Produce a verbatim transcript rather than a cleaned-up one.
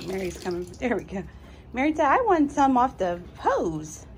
Mary's coming. There we go. Mary said, I want some off the hose.